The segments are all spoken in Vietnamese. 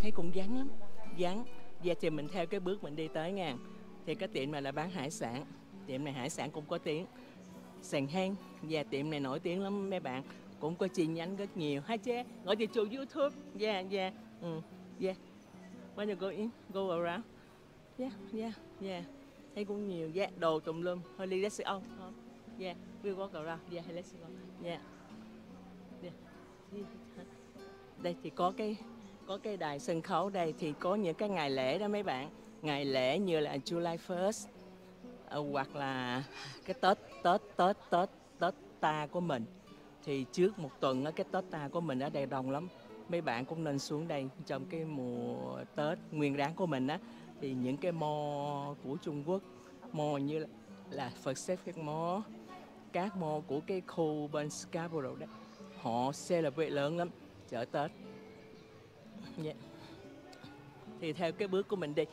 thấy cũng vắng lắm, vắng. Và thì mình theo cái bước mình đi tới nha. Thì cái tiệm này là bán hải sản, tiệm này hải sản cũng có tiếng, sàn hang. Và tiệm này nổi tiếng lắm mấy bạn, cũng có chi nhánh rất nhiều. Hi chế, gọi thì chủ YouTube. Yeah, yeah, yeah. When you go in, go around. Yeah, yeah, yeah. Thấy cũng nhiều, yeah, đồ tùm lum. Holly, let's go. Yeah, we walk around. Yeah, let's go. Yeah. Yeah. Đây thì có cái đài sân khấu đây, thì có những cái ngày lễ đó mấy bạn. Ngày lễ như là July 1st, hoặc là cái Tết ta của mình. Thì trước một tuần á, cái Tết ta của mình ở đây đông lắm. Mấy bạn cũng nên xuống đây trong cái mùa Tết nguyên đán của mình á. Thì những cái mall của Trung Quốc, mall như là Pacific Mall, các mall của cái khu bên Scarborough đấy, họ celebrate lớn lắm chợ Tết. Yeah. Thì theo cái bước của mình đi.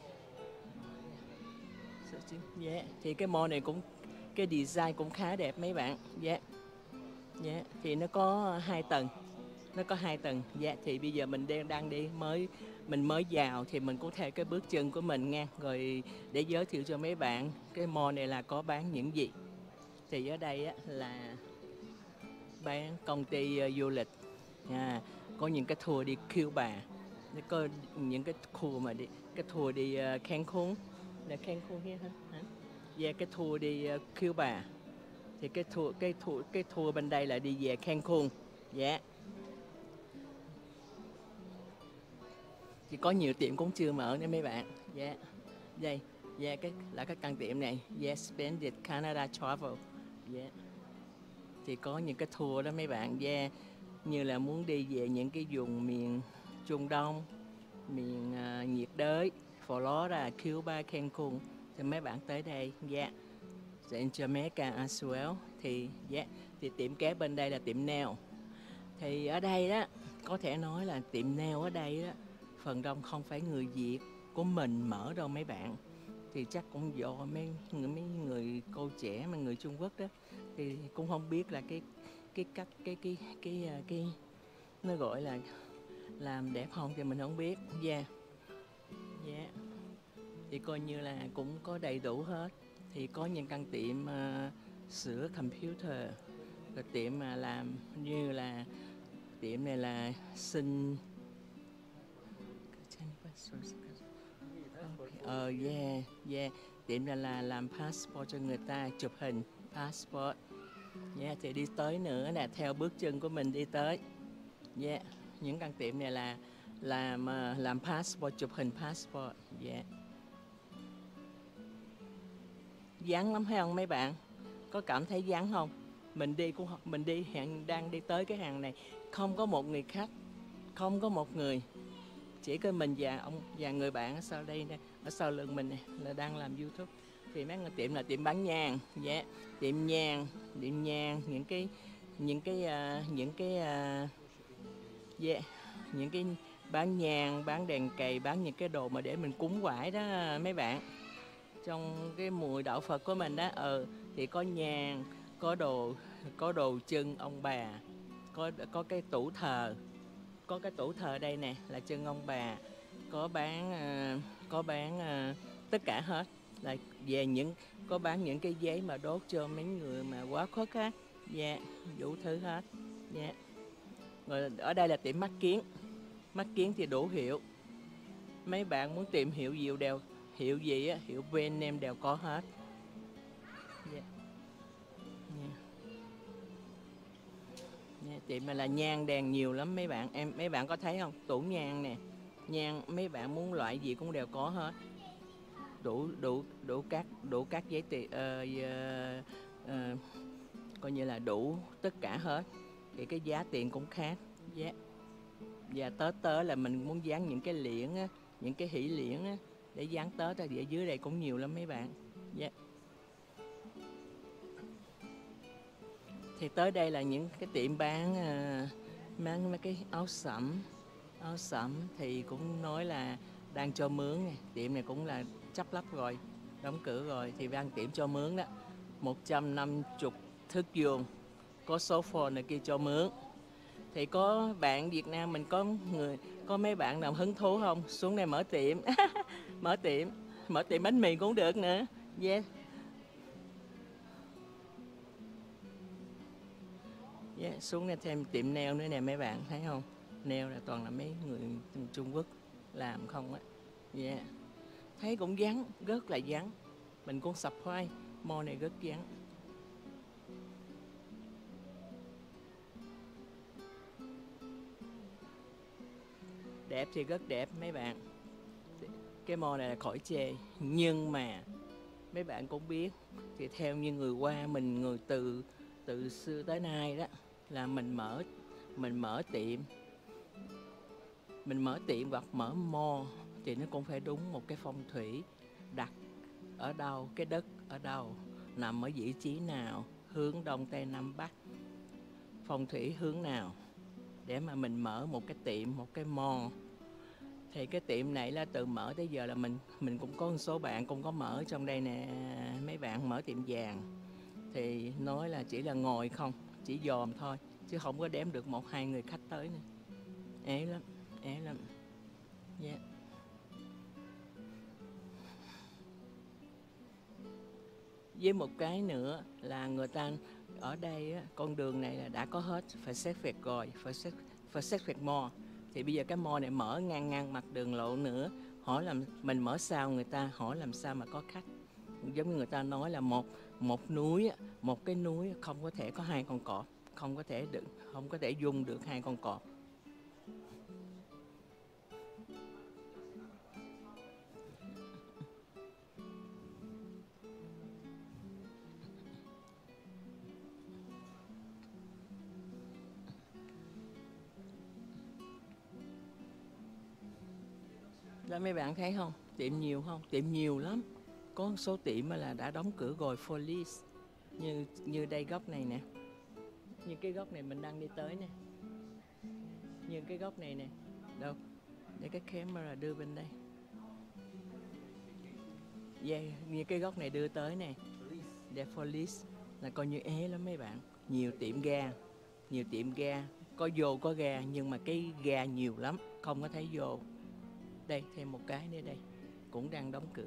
Yeah. Thì cái mall này cũng, cái design cũng khá đẹp mấy bạn. Yeah. Yeah. Thì nó có 2 tầng. Nó có 2 tầng. Yeah. Thì bây giờ mình đang đi, mình mới vào thì mình cũng theo cái bước chân của mình nha. Rồi để giới thiệu cho mấy bạn cái mall này là có bán những gì. Thì ở đây á, là bán công ty du lịch. Có những cái tour đi Cuba, có những cái tour mà đi, cái tour đi Cancun, là Cancun here hả? Yeah, cái tour đi Cuba. Thì cái tour bên đây là đi về Cancun. Dạ. Thì có nhiều tiệm cũng chưa mở nữa mấy bạn. Dạ. Đây, dạ, cái là cái căn tiệm này. Yeah, Splendid Canada Travel. Dạ. Thì có những cái tour đó mấy bạn. Yeah. Như là muốn đi về những cái vùng miền Trung Đông, miền nhiệt đới, Florida, Cuba, Cancun, thì mấy bạn tới đây. Yeah. In Jamaica as well. Thì yeah, thì tiệm kế bên đây là tiệm nail. Thì ở đây đó, có thể nói là tiệm nail ở đây đó, phần đông không phải người Việt của mình mở đâu mấy bạn. Thì chắc cũng do mấy người cô trẻ mà người Trung Quốc đó, thì cũng không biết là cái cách cái nó gọi là làm đẹp không thì mình không biết. Yeah. Yeah. Thì coi như là cũng có đầy đủ hết. Thì có những căn tiệm sửa computer, rồi tiệm mà làm như là tiệm này là xin yeah, yeah. Tiệm này là làm passport cho người ta, chụp hình passport. Yeah, thì đi tới nữa là theo bước chân của mình đi tới. Yeah, những căn tiệm này là làm passport, chụp hình passport. Yeah. Vắng lắm thấy không mấy bạn? Có cảm thấy vắng không? Mình đi hiện đang đi tới cái hàng này, không có một người khách, không có một người, chỉ có mình và ông và người bạn ở sau đây nè, ở sau lưng mình này là đang làm YouTube. Thì mấy tiệm là tiệm bán nhang. Yeah. Tiệm nhang, những cái yeah, những cái bán nhang, bán đèn cầy, bán những cái đồ mà để mình cúng quải đó mấy bạn. Trong cái mùi đạo Phật của mình đó, thì có nhang, có đồ chân ông bà, có cái tủ thờ, có cái tủ thờ đây nè là chân ông bà, có bán tất cả hết, là về có bán những cái giấy mà đốt cho mấy người mà quá khuất á. Dạ, đủ thứ hết. Dạ. Rồi ở đây là tiệm mắt kiến thì đủ hiệu. Mấy bạn muốn tìm hiệu gì á, hiệu brand name đều có hết. Yeah. Yeah. Yeah, tiệm này là nhang đèn nhiều lắm mấy bạn. Mấy bạn có thấy không? Tủ nhang nè. Nhang mấy bạn muốn loại gì cũng đều có hết. Đủ các giấy tiền, coi như là đủ tất cả hết. Thì cái giá tiền cũng khác. Yeah. Và tới là mình muốn dán những cái liễn á, những cái hỷ liễn á, để dán Tết ở dưới đây cũng nhiều lắm mấy bạn. Yeah. Thì tới đây là những cái tiệm bán mấy cái áo sẫm thì cũng nói là đang cho mướn này. Tiệm này cũng là chấp lắp rồi, đóng cửa rồi, thì đang tiệm cho mướn đó, 150 thước vuông, có số phone này kia cho mướn. Thì có bạn Việt Nam mình có mấy bạn nào hứng thú không? Xuống đây mở tiệm. Mở tiệm, mở tiệm bánh mì cũng được nữa. Yeah. Yeah, xuống đây thêm tiệm nail nữa nè mấy bạn thấy không? Nail là toàn là mấy người Trung Quốc làm không á. Yeah. Thấy cũng vắng, rất là vắng. Mình cũng surprise, mall này rất vắng. Đẹp thì rất đẹp mấy bạn. Cái mall này là khỏi chê. Nhưng mà mấy bạn cũng biết, thì theo như người qua mình, người từ từ xưa tới nay đó, là mình mở tiệm, mình mở tiệm hoặc mở mall thì nó cũng phải đúng một cái phong thủy, đặt ở đâu, cái đất ở đâu, nằm ở vị trí nào, hướng đông tây nam bắc, phong thủy hướng nào, để mà mình mở một cái tiệm, một cái mall. Thì cái tiệm này là từ mở tới giờ là mình cũng có một số bạn cũng có mở trong đây nè, mấy bạn mở tiệm vàng thì nói là chỉ là ngồi không, chỉ dòm thôi chứ không có đếm được một hai người khách tới nữa. Ế lắm, ế lắm. Yeah. Với một cái nữa là người ta ở đây á, con đường này là đã có hết phải xét việc rồi, phải xét việc mall. Thì bây giờ cái mall này mở ngang ngang mặt đường lộ nữa, hỏi làm mình mở sao, người ta hỏi làm sao mà có khách. Giống như người ta nói là một núi, một cái núi không có thể có hai con cọp, không có thể dung được hai con cọp. Đó mấy bạn thấy không? Tiệm nhiều không? Tiệm nhiều lắm. Có một số tiệm là đã đóng cửa rồi, police. Như đây góc này nè. Như cái góc này mình đang đi tới nè. Như cái góc này nè. Đâu? Để cái camera đưa bên đây. Yeah, như cái góc này đưa tới nè. Để police là coi như ế lắm mấy bạn. Nhiều tiệm ga. Nhiều tiệm ga. Có vô có ga nhưng mà cái ga nhiều lắm. Không có thấy vô. Đây thêm một cái nữa đây. Cũng đang đóng cửa.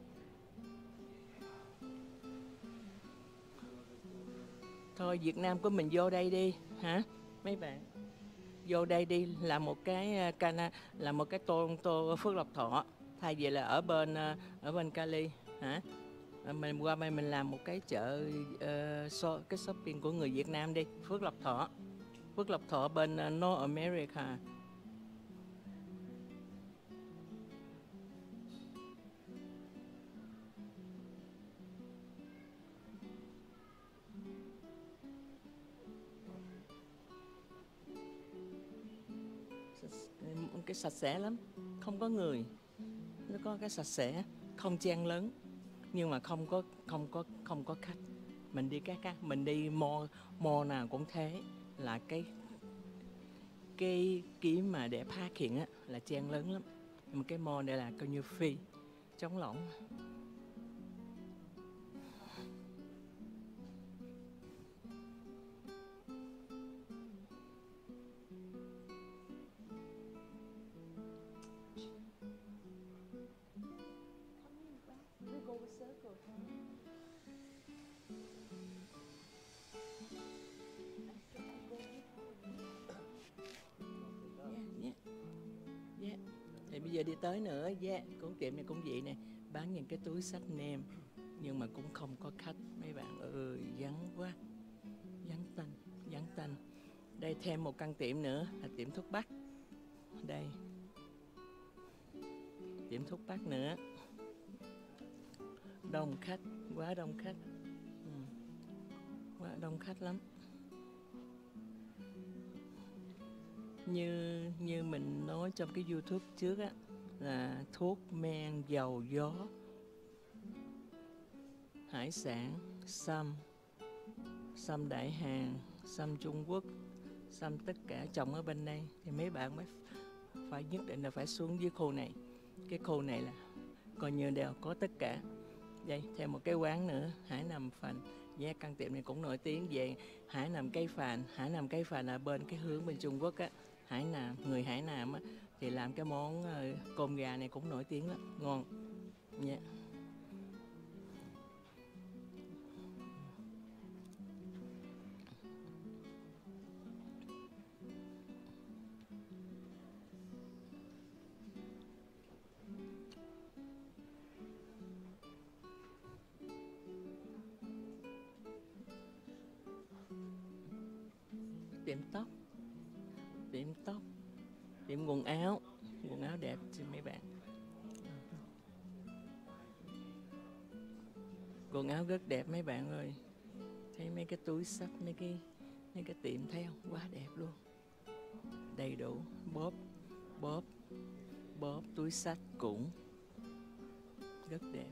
Thôi Việt Nam của mình vô đây đi hả mấy bạn, vô đây đi làm một cái là một cái tô Phước Lộc Thọ, thay vì là ở bên Cali hả. Mình qua đây mình làm một cái chợ, cái shopping của người Việt Nam đi. Phước Lộc Thọ bên North America. Cái sạch sẽ lắm, không có người, nó có cái sạch sẽ, không gian lớn nhưng mà không có khách. Mình đi mình đi mall nào cũng thế, là cái mà để park hiện á là chen lớn lắm, nhưng mà cái mall đây là coi như free, trống lỏng. Yeah, yeah. Thì bây giờ đi tới nữa, cũng tiệm này cũng vậy nè, bán những cái túi xách nem nhưng mà cũng không có khách mấy bạn ơi, vắng quá, vắng tanh. Đây thêm một căn tiệm nữa là tiệm thuốc bắc. Đây, tiệm thuốc bắc nữa, đông khách, quá đông khách. Quá đông khách lắm. Như mình nói trong cái YouTube trước á, là thuốc men, dầu gió, hải sản, sâm Đại Hàn, sâm Trung Quốc, sâm tất cả trồng ở bên đây, thì mấy bạn mới phải nhất định là phải xuống dưới khu này. Cái khu này là coi như đều có tất cả. Đây thêm một cái quán nữa, Hải Nam Phành, Yeah, căn tiệm này cũng nổi tiếng về Hải Nam Cây Phàn. Hải Nam Cây Phàn là bên cái hướng bên Trung Quốc á, Hải Nam, người Hải Nam á thì làm cái món cơm gà này cũng nổi tiếng lắm, ngon. Yeah. Tiệm tóc, tiệm tóc, tiệm quần áo đẹp cho mấy bạn. Quần áo rất đẹp mấy bạn ơi. Thấy mấy cái túi xách, mấy cái tiệm theo quá đẹp luôn. Đầy đủ bóp, bóp, bóp, túi xách cũng rất đẹp.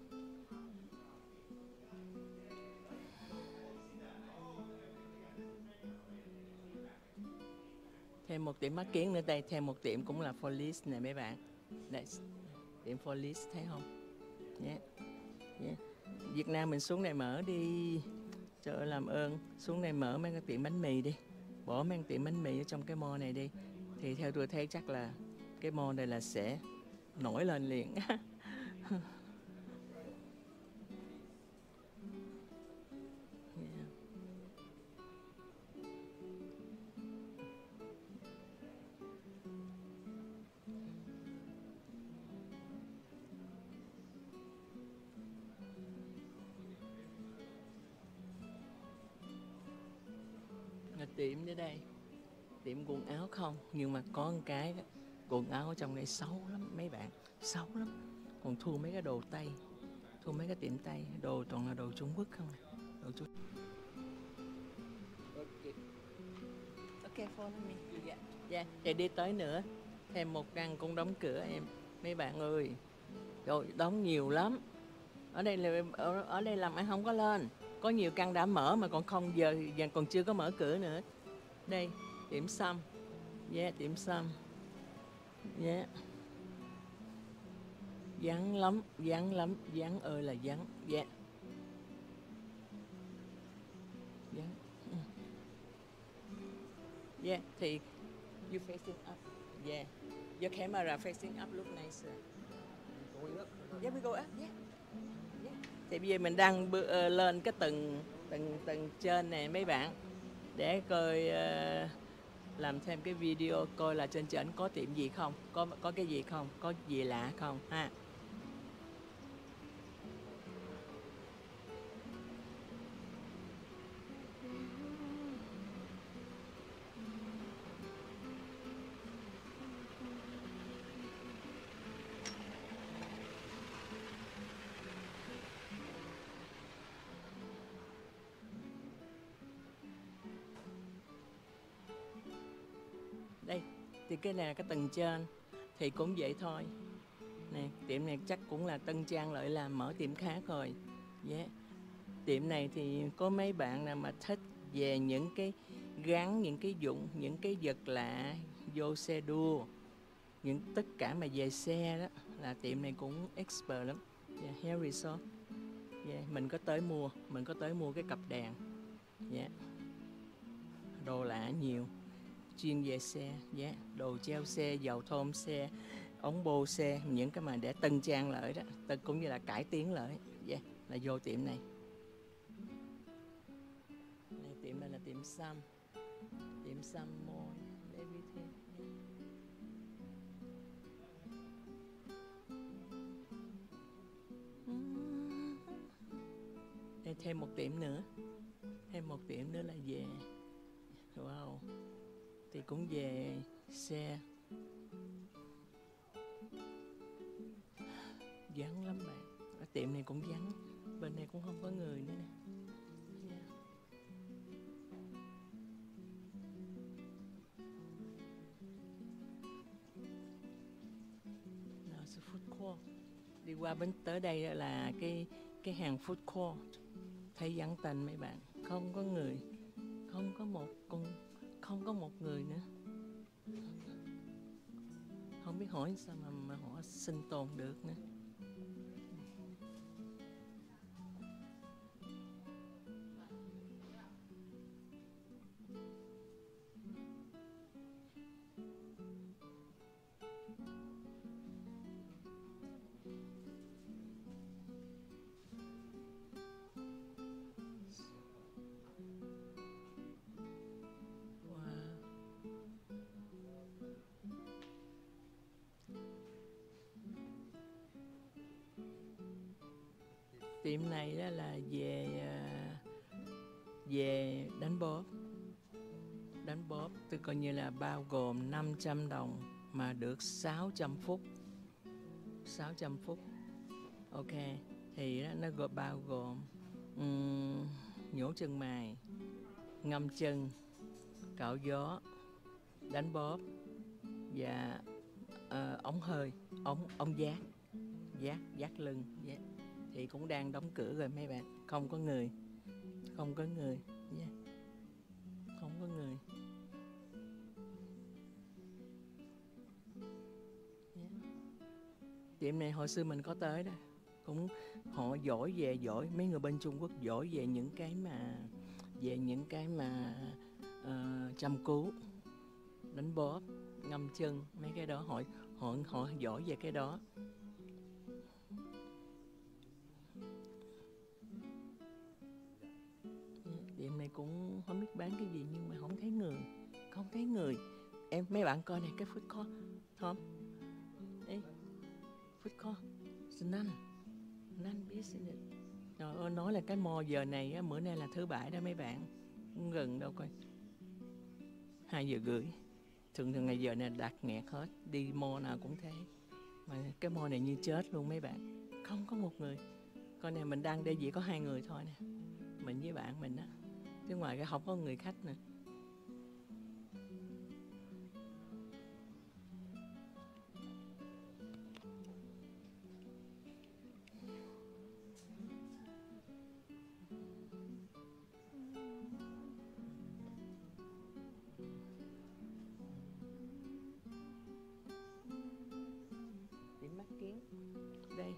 Thêm một tiệm mắt kiến nữa đây, thêm một tiệm cũng là Folies nè mấy bạn. Đây, tiệm Folies thấy không? Yeah. Yeah. Việt Nam mình xuống này mở đi. Trời ơi làm ơn, xuống này mở mấy cái tiệm bánh mì đi. Bỏ mấy cái tiệm bánh mì ở trong cái mall này đi. Thì theo tôi thấy chắc là cái mall này là sẽ nổi lên liền. Tiệm ở đây, tiệm quần áo không, nhưng mà có một cái đó, quần áo ở trong đây xấu lắm mấy bạn, xấu lắm. Còn thua mấy cái đồ Tây, thua mấy cái tiệm Tây, đồ toàn là đồ Trung Quốc không à. Đồ Trung. Ok, follow me. Dạ. Dạ, để đi tới nữa. Thêm một căn cũng đóng cửa em. Mấy bạn ơi. Rồi, đóng nhiều lắm. Ở đây làm ăn không có lên. Có nhiều căn đã mở mà còn không giờ còn chưa có mở cửa nữa. Đây, tiệm sâm. Yeah, tiệm sâm. Yeah. Vắng lắm, vắng lắm, vắng ơi là vắng. Yeah. Vắng. Yeah, thì you facing up. Yeah. Your camera facing up look nicer. Yeah, we go up. Yeah. Yeah. Thì bây giờ mình đang lên cái tầng trên này mấy bạn để coi làm thêm cái video coi là trên trển có tiệm gì không, có cái gì không, có gì lạ không ha. Đây thì cái này là cái tầng trên thì cũng vậy thôi. Nè, tiệm này chắc cũng là tân trang lại làm mở tiệm khác rồi. Yeah. Tiệm này thì có mấy bạn nào mà thích về những cái gắn những cái dụng, những cái vật lạ vô xe đua, những tất cả mà về xe đó là tiệm này cũng expert lắm. Yeah, Hair Resort. Yeah, mình có tới mua cái cặp đèn. Yeah. Đồ lạ nhiều, chuyên về xe, yeah. Đồ treo xe, dầu thơm xe, ống bô xe, những cái mà để tân trang lại đó, cũng như là cải tiến lại. Yeah, là vô tiệm này. Này, tiệm này là tiệm xăm mall, everything. Đây thêm một tiệm nữa là về, wow, thì cũng về xe. Vắng lắm bạn, ở tiệm này cũng vắng, bên này cũng không có người nữa nè. Yeah. Nào, food court. Đi qua bên tới đây là cái hàng food court. Thấy vắng tanh mấy bạn, không có người, không có một người nữa. Không biết hỏi sao mà họ sinh tồn được nữa. Tiệm này đó là về đánh bóp tôi coi như là bao gồm 500 đồng mà được 600 phút. 600 phút. Ok, thì đó, nó bao gồm nhổ chân mày, ngâm chân, cạo gió, đánh bóp và ống hơi, ống giác lưng. Thì cũng đang đóng cửa rồi mấy bạn, không có người yeah. Không có người. Yeah. Tiệm này hồi xưa mình có tới đó, cũng họ giỏi mấy người bên Trung Quốc giỏi về những cái mà chăm cứu, đánh bóp, ngâm chân, mấy cái đó họ giỏi về cái đó. Tiệm này cũng không biết bán cái gì nhưng mà không thấy người. Em mấy bạn coi này, cái food court không? Ê, food court, none business. Trời ơi, nói là cái mall giờ này á, bữa nay là thứ Bảy đó mấy bạn, cũng gần đâu coi 2:30. Thường ngày giờ này đặt nghẹt hết, đi mall nào cũng thế. Mà cái mall này như chết luôn mấy bạn, không có một người. Coi này, mình đang đây chỉ có 2 người thôi nè, mình với bạn mình á, chứ ngoài cái không có người khách nè. Điểm mắt kiến đây.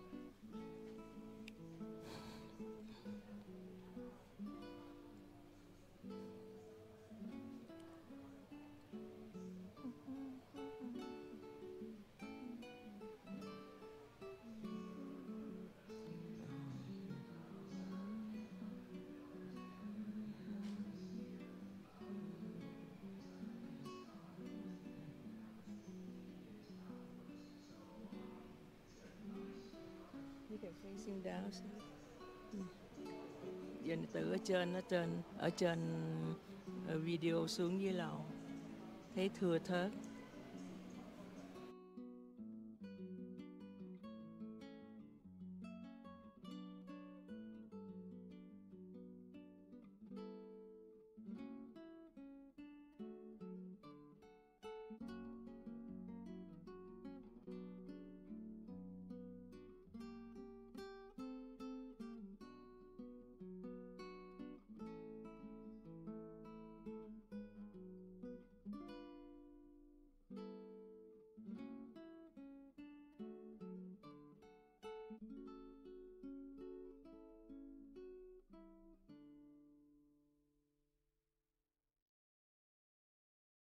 You can facing down. Giờ từ ở trên video xuống dưới lầu thấy thưa thớt.